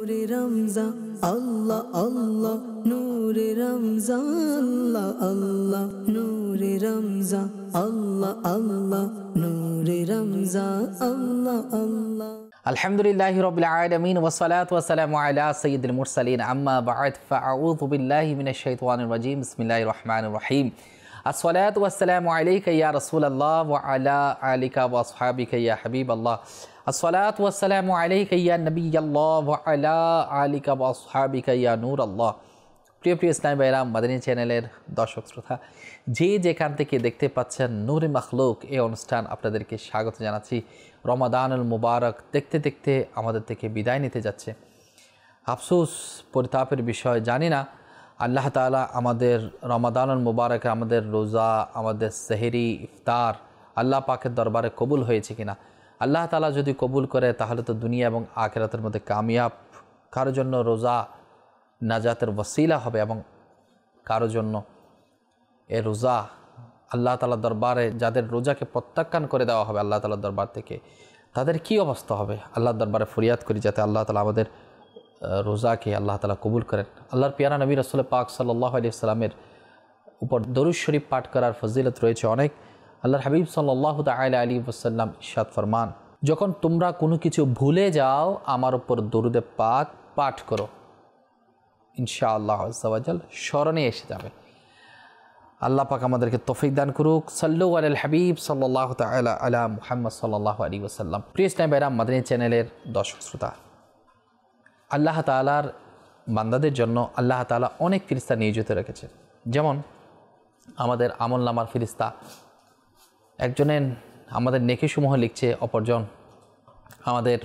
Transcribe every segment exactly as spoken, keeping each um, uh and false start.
নূরে রমজান আল্লাহ আল্লাহ নূরে রমজান আল্লাহ আল্লাহ নূরে রমজান আল্লাহ আল্লাহ নূরে রমজান আল্লাহ আল্লাহ। আলহামদুলিল্লাহি রাব্বিল আলামিন ওয়া সলাতু ওয়া সালামু আলা সাইয়্যিদিল মুরসালিন আম্মা বা'দ ফাআউযু বিল্লাহি মিনাশ শাইতানির রাজীম বিসমিল্লাহির রহমানির রহিম। আসসালাতু ওয়াসসালামু আলাইকা ইয়া রাসূলুল্লাহ ওয়া আলা আলিকা ওয়া আসহাবিকা ইয়া হাবিবাল্লাহ। আসসালাতু ওয়াসসালামু আলাইকা ইয়া নবিয়াল্লাহ ওয়া আলা আলিকা ওয়া আসহাবিকা ইয়া নূরাল্লাহ। প্রিয় প্রিয় ইসলামী ভাইরা, মাদানী চ্যানেলের দর্শক শ্রোতা, যে যেখান থেকে দেখতে পাচ্ছেন নূরে মাখলুক এই অনুষ্ঠান, আপনাদেরকে স্বাগত জানাচ্ছি। রমাদানুল মুবারক দেখতে দেখতে আমাদের থেকে বিদায় নিতে যাচ্ছে। আফসোস, পরিতাপের বিষয়, জানি না আল্লাহ তাআলা আমাদের রমাদানুল মুবারকে আমাদের রোজা, আমাদের সেহরি, ইফতার আল্লাহ পাকের দরবারে কবুল হয়েছে কিনা। আল্লাহ তাআলা যদি কবুল করে তাহলে তো দুনিয়া এবং আখিরাতের মধ্যে কামিয়াব। কারোর জন্য রোজা নাজাতের ওয়াসিলা হবে এবং কারোর জন্য এ রোজা আল্লাহ তাআলার দরবারে, যাদের রোজাকে প্রত্যাখ্যান করে দেওয়া হবে আল্লাহ তাআলার দরবার থেকে, তাদের কি অবস্থা হবে। আল্লাহর দরবারে ফরিয়াদ করি যাতে আল্লাহ তাআলা আমাদের রোজাকে আল্লাহ তাআলা কবুল করেন। আল্লাহর পিয়ারা নবী রাসূল পাক সাল্লাল্লাহু আলাইহি ওয়াসাল্লামের উপর দরুদ শরীফ পাঠ করার ফজিলত রয়েছে অনেক। আল্লাহর হাবিব সাল্লাল্লাহু তাআলা আলাইহি ওয়াসাল্লাম ইরশাদ ফরমান, যখন তোমরা কোনো কিছু ভুলে যাও আমার উপর দরুদে পাক পাঠ করো, ইনশাআল্লাহ আযজা ওয়া জাল স্মরণে এসে যাবে। আল্লাহ পাক আমাদেরকে তৌফিক দান করুক। সাল্লু আলাল হাবিব সাল্লাল্লাহু তাআলা আলা মুহাম্মদ সাল্লাল্লাহু আলাইহি ওয়াসাল্লাম। প্রিয় ইসলামী ভাইরা, মাদানী চ্যানেলের দর্শক শ্রোতা, আল্লাহ তাআলার বান্দাদের জন্য আল্লাহ তাআলা অনেক ফেরেশতা নিয়োজিত রেখেছেন। যেমন আমাদের আমলনামার ফেরেশতা, একজনের আমাদের নেকিসমূহ লিখছে, অপরজন আমাদের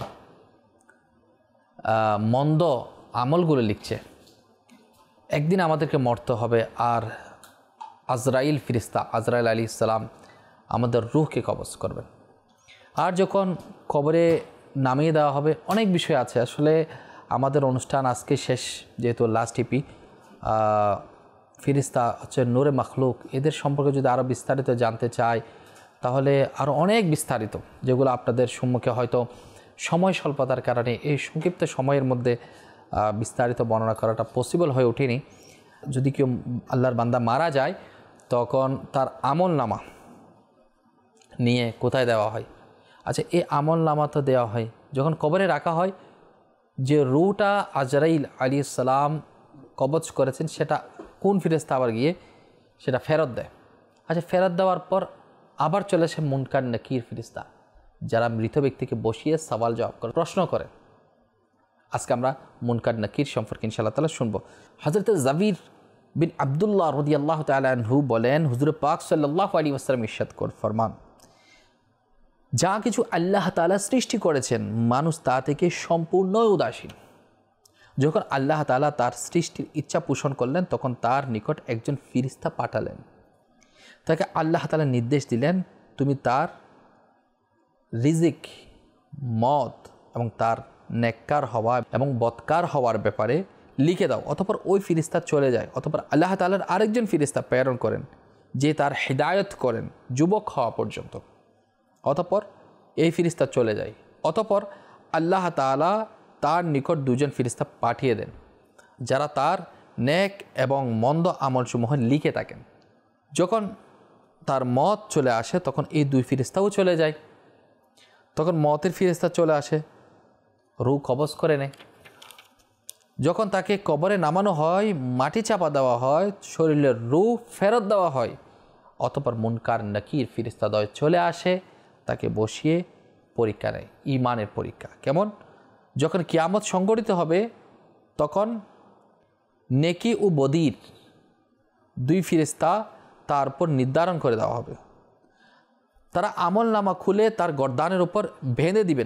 মন্দ আমলগুলো লিখছে। একদিন আমাদেরকে মরতে হবে, আর আজরাইল ফেরেশতা আজরাইল আলাইহিস সালাম আমাদের রূহকে কবজ করবেন। আর যখন কবরে নামিয়ে দেওয়া হবে, অনেক বিষয় আছে। আসলে আমাদের অনুষ্ঠান আজকে শেষ, যেহেতু লাস্ট ইপি। ফেরেশতা হচ্ছে নূরে মাখলুক, এদের সম্পর্কে যদি আরও বিস্তারিত জানতে চাই তাহলে আরও অনেক বিস্তারিত, যেগুলো আপনাদের সম্মুখে হয়তো সময় স্বল্পতার কারণে এই সংক্ষিপ্ত সময়ের মধ্যে বিস্তারিত বর্ণনা করাটা পসিবল হয়ে ওঠেনি। যদি কেউ আল্লাহর বান্দা মারা যায় তখন তার আমল নামা নিয়ে কোথায় দেওয়া হয়? আচ্ছা, এই আমল নামা তো দেওয়া হয় যখন কবরে রাখা হয়, যে রূহটা আজরাইল আলাইহিস সালাম কবজ করেছেন সেটা কোন ফেরেশতা আবার গিয়ে সেটা ফেরত দেয়। আচ্ছা, ফেরত দেওয়ার পর আবার চলে আসে মুনকার নাকির ফেরেশতা, যারা মৃত ব্যক্তিকে বসিয়ে সওয়াল জবাব করে, প্রশ্ন করে। আজকে আমরা মুনকার নাকির সম্পর্কে ইনশাআল্লাহ তাআলা শুনবো। হযরত জাবির বিন আব্দুল্লাহ রাদিয়াল্লাহু তাআলা আনহু বলেন, হুজুর পাক সাল্লাল্লাহু আলাইহি ওয়াসাল্লাম ইরশাদ করে ফরমান, যা কিছু আল্লাহ তাআলা সৃষ্টি করেছেন মানুষ তা থেকে সম্পূর্ণ উদাসীন। যখন আল্লাহ তাআলা তার সৃষ্টির ইচ্ছা পোষণ করলেন তখন তার নিকট একজন ফেরেশতা পাঠালেন। তাকে আল্লাহ তাআলা নির্দেশ দিলেন, তুমি তার রিজিক, মত এবং তার নেককার হওয়া এবং বদকার হওয়ার ব্যাপারে লিখে দাও। অতঃপর ওই ফেরেশতা চলে যায়। অতঃপর আল্লাহ তাআলার আরেকজন ফেরেশতা প্রেরণ করেন যে তার হিদায়াত করেন যুবক হওয়া পর্যন্ত। অতঃপর এই ফেরেশতা চলে যায়। অতঃপর আল্লাহ তাআলা তার নিকট দুজন ফেরেশতা পাঠিয়ে দেন, যারা তার নেক এবং মন্দ আমলসমূহ লিখে থাকেন। যখন তার মত চলে আসে তখন এই দুই ফেরেশতাও চলে যায়। তখন মতের ফেরেশতা চলে আসে, রূহ কবজ করে নেয়। যখন তাকে কবরে নামানো হয়, মাটি চাপা দেওয়া হয়, শরীরের রূহ ফেরত দেওয়া হয়, অতঃপর মুনকার নাকির ফেরেশতাদ্বয় চলে আসে, তাকে বসিয়ে পরীক্ষা নেয়, ঈমানের পরীক্ষা। কেমন? যখন কিয়ামত সংঘটিত হবে তখন নেকি ও বদির দুই ফেরেশতা তার উপর নির্ধারণ করে দেওয়া হবে। তারা আমল নামা খুলে তার গর্দানের উপর বেঁধে দিবেন।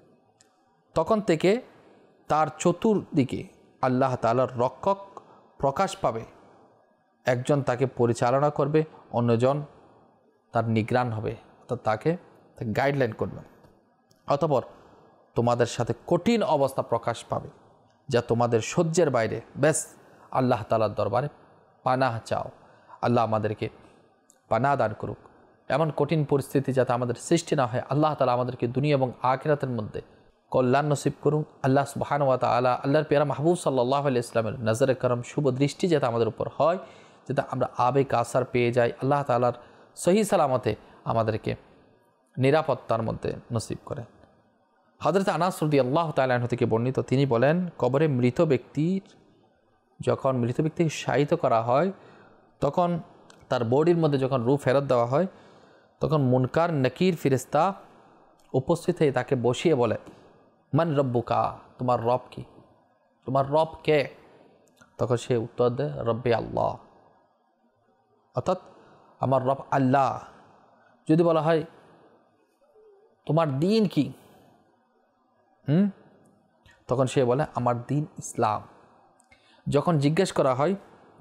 তখন থেকে তার চতুর্দিকে আল্লাহ তাআলার রক্ষক প্রকাশ পাবে। একজন তাকে পরিচালনা করবে, অন্যজন তার নিগরান হবে, অর্থাৎ তাকে গাইডলাইন করবে। অতঃপর তোমাদের সাথে কঠিন অবস্থা প্রকাশ পাবে যা তোমাদের সহ্যের বাইরে। ব্যাস আল্লাহ তাআলার দরবারে পানাহ চাও। আল্লাহ আমাদেরকে পানাহ দান করুক। এমন কঠিন পরিস্থিতি যাতে আমাদের সৃষ্টি না হয়, আল্লাহ তাআলা আমাদেরকে দুনিয়া এবং আখিরাতের মধ্যে কল্যাণ নসিব করুন। আল্লাহ সুবহানাহু ওয়া তাআলা আল্লাহর পেয়ারা মাহবুব সাল্লাল্লাহু আলাইহি ইসলামের নজরে করম শুভ দৃষ্টি যাতে আমাদের উপর হয়, যাতে আমরা আবেগ আসার পেয়ে যাই, আল্লাহ তাআলার সহি সালামতে আমাদেরকে নিরাপত্তার মধ্যে নসিব করেন। হযরত আনাস রাদিয়াল্লাহু তাআলা আনহু থেকে বর্ণিত, তিনি বলেন, কবরে মৃত ব্যক্তির যখন মৃত ব্যক্তিকে শায়িত করা হয়, তখন তার বডির মধ্যে যখন রূহ ফেরত দেওয়া হয়, তখন মুনকার নকির ফেরেশতা উপস্থিত হয়ে তাকে বসিয়ে বলে, মান রব্বুকা, তোমার রব কি, তোমার রব কে? তখন সে উত্তর দেয়, রব্বি আল্লাহ, অর্থাৎ আমার রব আল্লাহ। যদি বলা হয় তোমার দিন কি, হুম তখন সে বলে আমার দিন ইসলাম। যখন জিজ্ঞেস করা হয়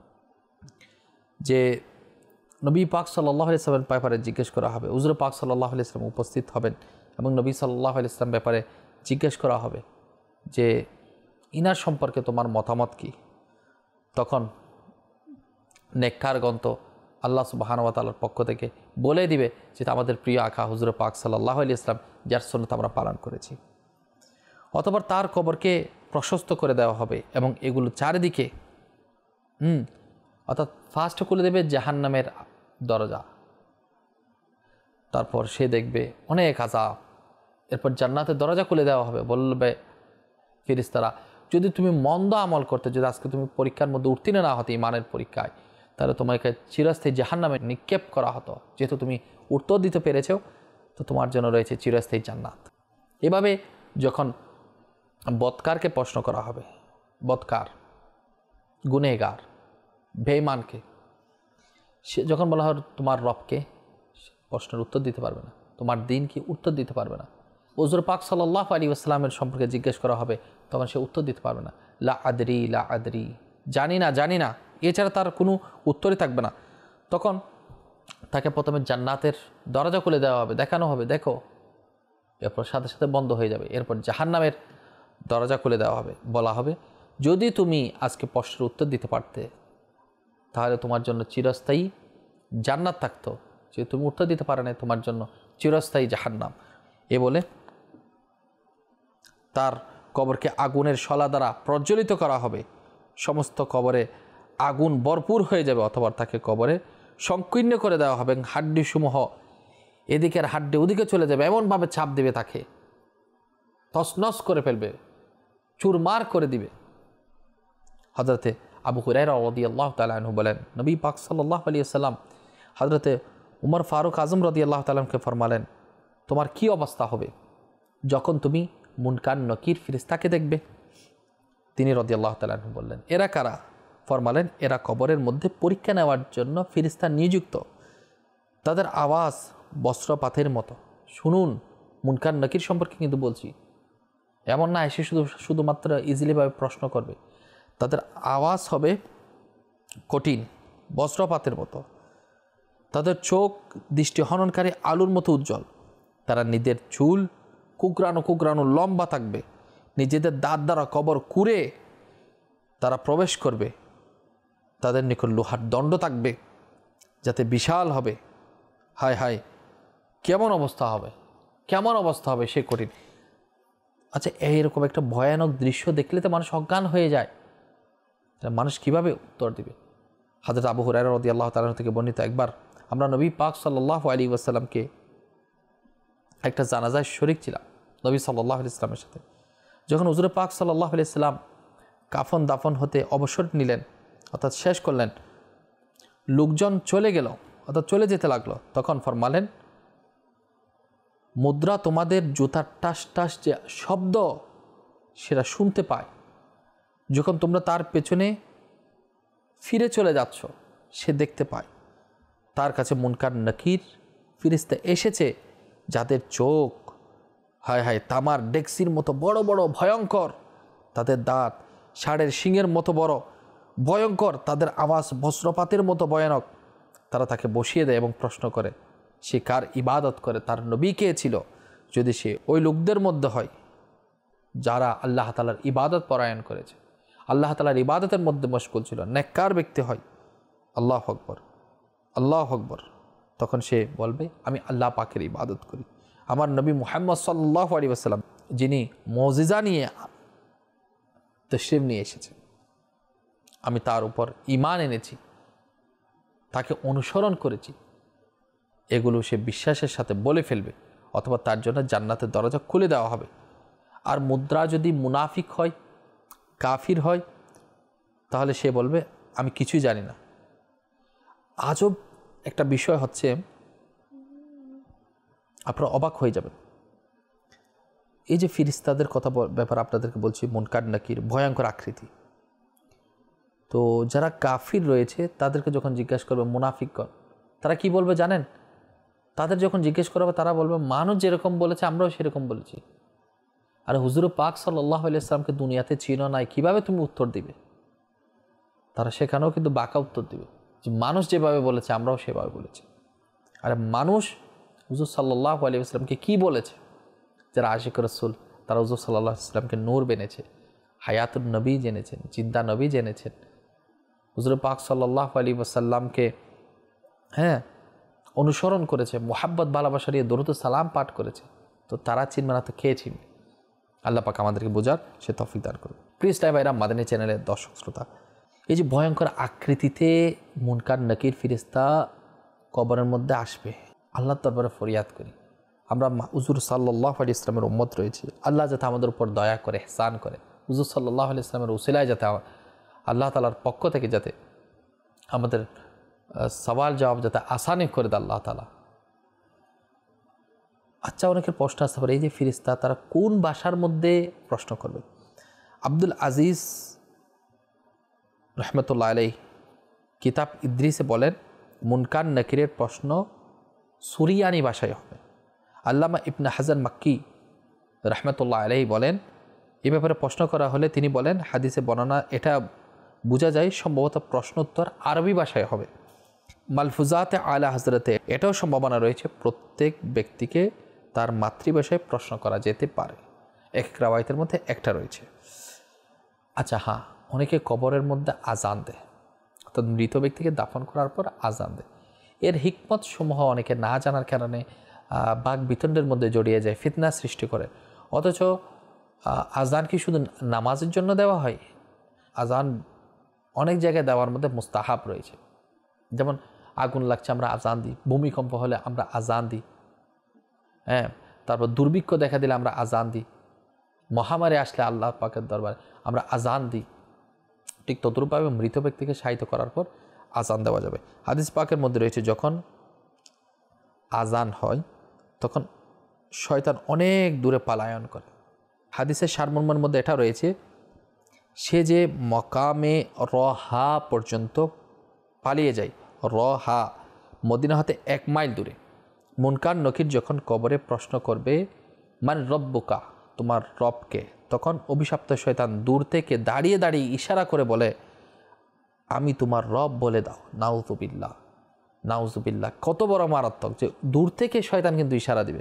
যে নবী পাক সাল্লাল্লাহু আলাইহি ওয়াসাল্লামের ব্যাপারে জিজ্ঞেস করা হবে, হুজুর পাক সাল্লাল্লাহু আলাইহি ওয়াসাল্লাম উপস্থিত হবেন এবং নবী সাল্লাল্লাহু আলাইহি ওয়াসাল্লাম ব্যাপারে জিজ্ঞেস করা হবে যে ইনার সম্পর্কে তোমার মতামত কি, তখন নেককারগণ তো আল্লাহ সুবহানাহু ওয়া তাআলার পক্ষ থেকে বলে দিবে যে আমাদের প্রিয় আকা হুজুর পাক সাল্লাল্লাহু আলাইহি ওয়াসাল্লাম যার সুন্নাত আমরা পালন করেছি। অতঃপর তার কবরকে প্রশস্ত করে দেওয়া হবে এবং এগুলো চারিদিকে হুম অর্থাৎ ফার্স্ট খুলে দেবে জাহান্নামের দরজা, তারপর সে দেখবে অনেক আযাব, এরপর জান্নাতের দরজা খুলে দেওয়া হবে। বলবে ফেরেশতারা, যদি তুমি মন্দ আমল করতে, যদি আজকে তুমি পরীক্ষার মধ্যে উত্তীর্ণ না হতে ইমানের পরীক্ষায়, তাহলে তোমাকে চিরস্থায়ী জাহান্নামে নিক্ষেপ করা হতো। যেহেতু তুমি উত্তর দিতে পেরেছ, তো তোমার জন্য রয়েছে চিরস্থায়ী জান্নাত। এভাবে যখন বদকারকে প্রশ্ন করা হবে, বদকার, গুনেহগার, বেঈমানকে, সে যখন বলা হয় তোমার রবকে, প্রশ্নের উত্তর দিতে পারবে না। তোমার দিন কি, উত্তর দিতে পারবে না। হুজুর পাক সাল্লাল্লাহু আলাইহি ওয়াসাল্লামের সম্পর্কে জিজ্ঞেস করা হবে, তখন সে উত্তর দিতে পারবে না। লা আদরি লা আদরি, জানি না জানি না, এছাড়া তার কোনো উত্তরই থাকবে না। তখন তাকে প্রথমে জান্নাতের দরজা খুলে দেওয়া হবে, দেখানো হবে দেখো, এরপর সাথে সাথে বন্ধ হয়ে যাবে। এরপর জাহান্নামের দরজা খুলে দেওয়া হবে, বলা হবে যদি তুমি আজকে প্রশ্নের উত্তর দিতে পারতে, তাহলে তোমার জন্য চিরস্থায়ী জান্নাত থাকতো। যে তুমি উত্তর দিতে পারো না, তোমার জন্য চিরস্থায়ী জাহান্নাম। এ বলে তার কবরকে আগুনের শলা দ্বারা প্রজ্বলিত করা হবে। সমস্ত কবরে আগুন ভরপুর হয়ে যাবে, অথবা তাকে কবরে সংকীর্ণ করে দেওয়া হবে। হাড্ডিসমূহ এদিকের হাড্ডি ওদিকে চলে যাবে, এমনভাবে চাপ দেবে, তাকে তছনছ করে ফেলবে, চুরমার করে দিবে। হযরতে আবু হুরায়রা রাদিয়াল্লাহু তাআলা আনহু বলেন, নবী পাক সাল্লাল্লাহু আলাইহি ওয়াসাল্লাম হযরতে উমর ফারুক আজম রাদিয়াল্লাহু তাআলা আনহুকে ফরমালেন, তোমার কি অবস্থা হবে যখন তুমি মুনকার নকির ফেরেশতাকে দেখবে? তিনি রাদিয়াল্লাহু তাআলা আনহু বললেন, এরা কারা? ফরমালেন, এরা কবরের মধ্যে পরীক্ষা নেওয়ার জন্য ফেরেশতা নিযুক্ত। তাদের আওয়াজ বস্ত্রপাতের মতো। শুনুন, মুনকার নকির সম্পর্কে কিন্তু বলছি, এমন না এসে শুধু শুধুমাত্র ইজিলিভাবে প্রশ্ন করবে। তাদের আওয়াজ হবে কঠিন, বজ্রপাতের মতো। তাদের চোখ দৃষ্টি হননকারী আলুর মতো উজ্জ্বল। তারা নিজের চুল কুকরানো কুকরানো লম্বা থাকবে। নিজেদের দাঁত দ্বারা কবর কুড়ে তারা প্রবেশ করবে। তাদের নিকট লোহার দণ্ড থাকবে, যাতে বিশাল হবে। হায় হায়, কেমন অবস্থা হবে, কেমন অবস্থা হবে সে কঠিন। আচ্ছা, এইরকম একটা ভয়ানক দৃশ্য দেখলে তো মানুষ অজ্ঞান হয়ে যায়। মানুষ কিভাবে উত্তর দিবে? হযরত আবু হুরায়রা রাদিয়াল্লাহু তাআলা থেকে বর্ণিত, একবার আমরা নবী পাক সাল্লাল্লাহু আলাইহি ওয়াসাল্লামকে একটা জানাজায় শরীক ছিলাম নবী সাল্লাল্লাহু আলাইহি ওয়াসাল্লামের সাথে। যখন হুজুর পাক সাল্লাল্লাহু আলাইহি ওয়াসাল্লাম কাফন দাফন হতে অবসর নিলেন, অর্থাৎ শেষ করলেন, লোকজন চলে গেল, অর্থাৎ চলে যেতে লাগলো, তখন ফরমালেন, মুদ্রা তোমাদের জুতার টাস টাস যে শব্দ সেটা শুনতে পায়। যখন তোমরা তার পেছনে ফিরে চলে যাচ্ছ, সে দেখতে পায়। তার কাছে মুনকার নকির ফেরেশতা এসেছে, যাদের চোখ হায় হায় তামার ডেক্সির মতো বড় বড় ভয়ঙ্কর, তাদের দাঁত ষাঁড়ের শিংয়ের মতো বড় ভয়ঙ্কর, তাদের আওয়াজ বজ্রপাতের মতো ভয়ানক। তারা তাকে বসিয়ে দেয় এবং প্রশ্ন করে, সে কার ইবাদত করে, তার নবী কে ছিল? যদি সে ওই লোকদের মধ্যে হয় যারা আল্লাহ তাআলার ইবাদত পরায়ণ করেছে, আল্লাহ তাআলার ইবাদতের মধ্যে মশগুল ছিল, নেককার ব্যক্তি হয়, আল্লাহু আকবার, আল্লাহু আকবার, তখন সে বলবে, আমি আল্লাহ পাকের ইবাদত করি, আমার নবী মুহাম্মদ সাল্লাল্লাহু আলাইহি ওয়াসাল্লাম যিনি মুজিজা নিয়ে তশরিফ নিয়ে এসেছেন, আমি তার উপর ঈমান এনেছি, তাকে অনুসরণ করেছি, এগুলো সে বিশ্বাসের সাথে বলে ফেলবে, অথবা তার জন্য জান্নাতের দরজা খুলে দেওয়া হবে। আর মুদ্রা যদি মুনাফিক হয়, কাফির হয়, তাহলে সে বলবে আমি কিছুই জানি না। আজব একটা বিষয় হচ্ছে, আপনারা অবাক হয়ে যাবেন, এই যে ফিরিস্তাদের কথা ব্যাপার আপনাদেরকে বলছি, মুনকার নাকির ভয়ঙ্কর আকৃতি। তো যারা কাফির রয়েছে তাদেরকে যখন জিজ্ঞাসা করবে মুনাফিকগণ, তারা কি বলবে জানেন? তাদের যখন জিজ্ঞেস করা হবে তারা বলবে মানুষ যেরকম বলেছে আমরাও সেরকম বলেছি। আর হুজুর পাক সাল্লাল্লাহু আলাইহি ওয়াসাল্লামকে দুনিয়াতে চিনো নাই, কিভাবে তুমি উত্তর দিবে? তারা সেখানেও কিন্তু বাঁকা উত্তর দিবে যে মানুষ যেভাবে বলেছে আমরাও সেভাবে বলেছি। আর মানুষ হুজুর সাল্লাল্লাহু আলাইহি ওয়াসাল্লামকে কি বলেছে? যারা আশিক রাসূল তারা হুজুর সাল্লাল্লাহু আলাইহি ওয়াসাল্লামকে নূর জেনেছে, হায়াতুন নবী জেনেছেন, জিন্দা নবী জেনেছেন। হুজুর পাক সাল্লাল্লাহু আলাইহি ওয়াসাল্লামকে হ্যাঁ অনুসরণ করেছে, মোহাব্বত ভালোবাসা দিয়ে দরুদ সালাম পাঠ করেছে। তো তারা চিনবে না তো কে চিনবে? আল্লাহ পাক আমাদেরকে বোঝার সে তৌফিক দান করবে। প্রিয় ইসলামী ভাইরা, মাদানী চ্যানেলের দর্শক শ্রোতা, এই যে ভয়ঙ্কর আকৃতিতে মুনকার নাকির ফেরেশতা কবরের মধ্যে আসবে, আল্লাহর দরবারে ফরিয়াদ করি, আমরা হুজুর সাল্লাল্লাহু আলাইহি ওয়াসাল্লামের উম্মত রয়েছি, আল্লাহ যাতে আমাদের উপর দয়া করে, ইহসান করে, হুজুর সাল্লাল্লাহু আলাইহি ওয়াসাল্লামের উসিলায় যাতে আল্লাহ তাআলার পক্ষ থেকে যাতে আমাদের সওয়াল জবাব যাতে আসানি করে দেয় আল্লাহ তাআলা। আচ্ছা, অনেকের প্রশ্ন আসতে পারে এই যে ফেরেশতা তারা কোন ভাষার মধ্যে প্রশ্ন করবে? আব্দুল আজিজ রহমতুল্লাহ আলাইহি কিতাব ইদ্রিসে বলেন মুনকার নাকিরের প্রশ্ন সুরিয়ানি ভাষায় হবে। আল্লামা ইবনে হাজার মাক্কি রহমতুল্লাহ আলাইহি বলেন এ ব্যাপারে প্রশ্ন করা হলে তিনি বলেন হাদিসে বর্ণনা এটা বোঝা যায় সম্ভবত প্রশ্নোত্তর আরবি ভাষায় হবে। মালফুজাতে আলা হজরতে এটাও সম্ভাবনা রয়েছে প্রত্যেক ব্যক্তিকে তার মাতৃভাষায় প্রশ্ন করা যেতে পারে। এক এক রাওয়ায়াতের মধ্যে একটা রয়েছে। আচ্ছা হ্যাঁ, অনেকে কবরের মধ্যে আজান দেয়, অর্থাৎ মৃত ব্যক্তিকে দাফন করার পর আজান দেয়। এর হিকমত সমূহ অনেকে না জানার কারণে বাক বিতণ্ডের মধ্যে জড়িয়ে যায়, ফিতনা সৃষ্টি করে। অথচ আজান কি শুধু নামাজের জন্য দেওয়া হয়? আজান অনেক জায়গায় দেওয়ার মধ্যে মুস্তাহাব রয়েছে। যেমন আগুন লাগছে আমরা আজান দিই, ভূমিকম্প হলে আমরা আজান দিই, হ্যাঁ, তারপর দুর্ভিক্ষ দেখা দিলে আমরা আজান দিই, মহামারী আসলে আল্লাহ পাকের দরবারে আমরা আজান দিই। ঠিক তদ্রূপভাবে মৃত ব্যক্তিকে শায়িত করার পর আজান দেওয়া যাবে। হাদিস পাকের মধ্যে রয়েছে যখন আজান হয় তখন শয়তান অনেক দূরে পলায়ন করে। হাদিসের সারমর্মের মধ্যে এটা রয়েছে সে যে মকামে রহা পর্যন্ত পালিয়ে যায়, রহা মদিনা হতে এক মাইল দূরে। মুনকার নকির যখন কবরে প্রশ্ন করবে মান রব্বুকা, তোমার রবকে, তখন অভিশপ্ত শয়তান দূর থেকে দাঁড়িয়ে দাঁড়িয়ে ইশারা করে বলে আমি তোমার রব বলে দাও। নাউজুবিল্লাহ, নাউজুবিল্লাহ, কত বড় মারাত্মক যে দূর থেকে শয়তান কিন্তু ইশারা দিবে।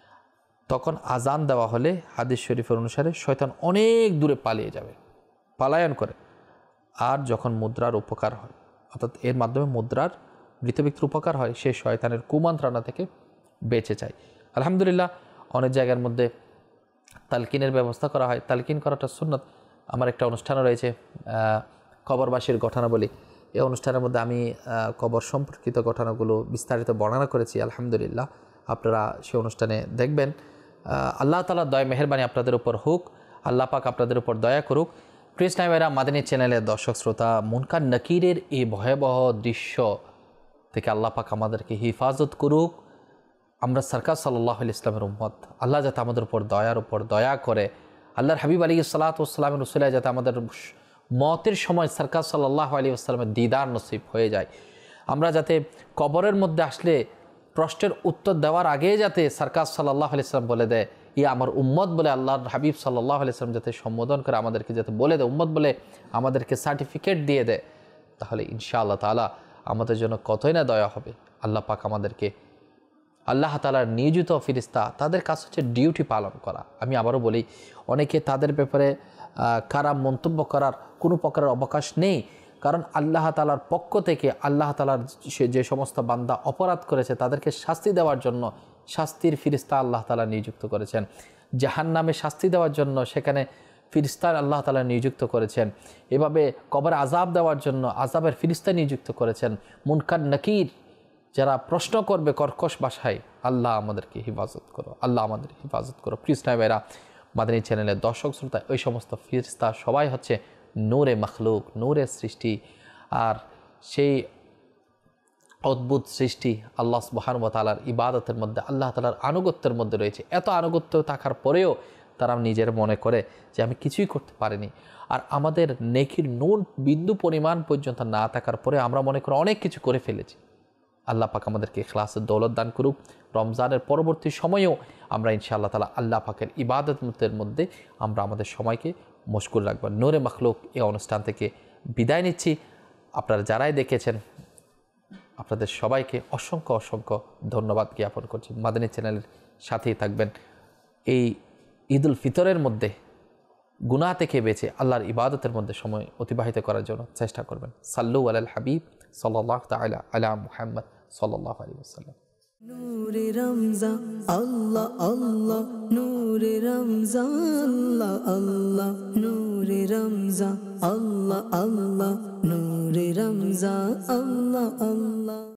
তখন আজান দেওয়া হলে হাদিস শরীফের অনুসারে শয়তান অনেক দূরে পালিয়ে যাবে, পালায়ন করে। আর যখন মুদ্রার উপকার হয়, অর্থাৎ এর মাধ্যমে মুদ্রার মৃত ব্যক্তির উপকার হয়, সে শয়তানের কুমন্ত্রণা থেকে বেঁচে যায়। আলহামদুলিল্লাহ, অনেক জায়গার মধ্যে তালকিনের ব্যবস্থা করা হয়। তালকিন করাটা সুন্নত। আমার একটা অনুষ্ঠানও রয়েছে কবরবাসীর ঘটনাবলী। এই অনুষ্ঠানের মধ্যে আমি কবর সম্পর্কিত ঘটনাগুলো বিস্তারিত বর্ণনা করেছি। আলহামদুলিল্লাহ, আপনারা সে অনুষ্ঠানে দেখবেন। আল্লাহ তাআলার দয়া মেহেরবানি আপনাদের উপর হোক, আল্লাহ পাক আপনাদের উপর দয়া করুক। প্রিয় ইসলামী ভাইরা, মাদানী চ্যানেলের দর্শক শ্রোতা, মুনকার নাকিরের এই ভয়াবহ দৃশ্য থেকে আল্লাহ পাক আমাদেরকে হিফাজত করুক। আমরা সরকার সাল্লাল্লাহু আলাইহি ইসলামের উম্মত, আল্লাহ যাতে আমাদের উপর দয়ার উপর দয়া করে, আল্লাহর হাবিব আলাইহিস সালাতু ওয়াস সালামের উসিলায় যাতে আমাদের মতের সময় সরকার সাল্লাল্লাহু আলাইহি ওয়াসাল্লামের দিদার নসিব হয়ে যায়। আমরা যাতে কবরের মধ্যে আসলে প্রশ্নের উত্তর দেওয়ার আগে যাতে সরকার সাল্লাল্লাহু আলাইহি ওয়াসাল্লাম বলে দেয় ই আমার উম্মত বলে, আল্লাহর হাবিব সাল্লাল্লাহু আলাইহি ওয়াসাল্লাম যাতে সম্বোধন করে আমাদেরকে যাতে বলে দেয় উম্মত বলে, আমাদেরকে সার্টিফিকেট দিয়ে দেয়, তাহলে ইনশাআল্লাহ তাআলা আমাদের জন্য কতই না দয়া হবে। আল্লাহ পাক আমাদেরকে, আল্লাহ তাআলার নিয়োজিত ফেরেশতা, তাদের কাজ হচ্ছে ডিউটি পালন করা। আমি আবারও বলি, অনেকে তাদের ব্যাপারে খারাপ মন্তব্য করার কোনো প্রকারের অবকাশ নেই, কারণ আল্লাহ তাআলার পক্ষ থেকে আল্লাহ তাআলার সে যে সমস্ত বান্দা অপরাধ করেছে তাদেরকে শাস্তি দেওয়ার জন্য শাস্তির ফিরিস্তা আল্লাহ তাআলা নিযুক্ত করেছেন। জাহান্নামে শাস্তি দেওয়ার জন্য সেখানে ফিরিস্তা আল্লাহ তাআলা নিযুক্ত করেছেন। এভাবে কবরে আযাব দেওয়ার জন্য আযাবের ফিরিস্তা নিযুক্ত করেছেন। মুনকার নাকির যারা প্রশ্ন করবে কর্কশ ভাষায়, আল্লাহ আমাদেরকে হেফাজত করো, আল্লাহ আমাদের হেফাজত করো। প্রিয় ভাইরা, মাদানী চ্যানেলের দর্শক শ্রোতা, ওই সমস্ত ফিরিস্তা সবাই হচ্ছে নূরে মখলুক, নূরের সৃষ্টি। আর সেই অদ্ভুত সৃষ্টি আল্লাহ সুবহানাহু ওয়া তাআলার ইবাদতের মধ্যে, আল্লাহ তাআলার আনুগত্যের মধ্যে রয়েছে। এত আনুগত্য থাকার পরেও তারা নিজের মনে করে যে আমি কিছুই করতে পারিনি। আর আমাদের নেকির নুন বিন্দু পরিমাণ পর্যন্ত না থাকার পরে আমরা মনে করি অনেক কিছু করে ফেলেছি। আল্লাহ পাক আমাদেরকে ইখলাসের দৌলত দান করুক। রমজানের পরবর্তী সময়েও আমরা ইনশাআল্লাহ তাআলা আল্লাহ পাকের ইবাদতের মধ্যে আমরা আমাদের সময়কে মশগুল রাখব। নূরে মখলুক এই অনুষ্ঠান থেকে বিদায় নিচ্ছি। আপনারা যারাই দেখেছেন আপনাদের সবাইকে অসংখ্য অসংখ্য ধন্যবাদ জ্ঞাপন করছি। মাদানী চ্যানেলের সাথেই থাকবেন। এই ঈদ উল ফিতরের মধ্যে গুনাহ থেকে বেঁচে আল্লাহর ইবাদতের মধ্যে সময় অতিবাহিত করার জন্য চেষ্টা করবেন। সাল্লু আলাল হাবিব সাল্লাল্লাহু তাআলা আলা মুহাম্মদ সাল্লাল্লাহু আলাইহি ওয়াসাল্লাম। নূরে রমজান আল্লাহ আল্লাহ, নূরে রমজান আল্লাহ আল্লাহ, নূরে রমজান আল্লাহ আল্লাহ, নূরে রমজান আল্লাহ আল্লাহ।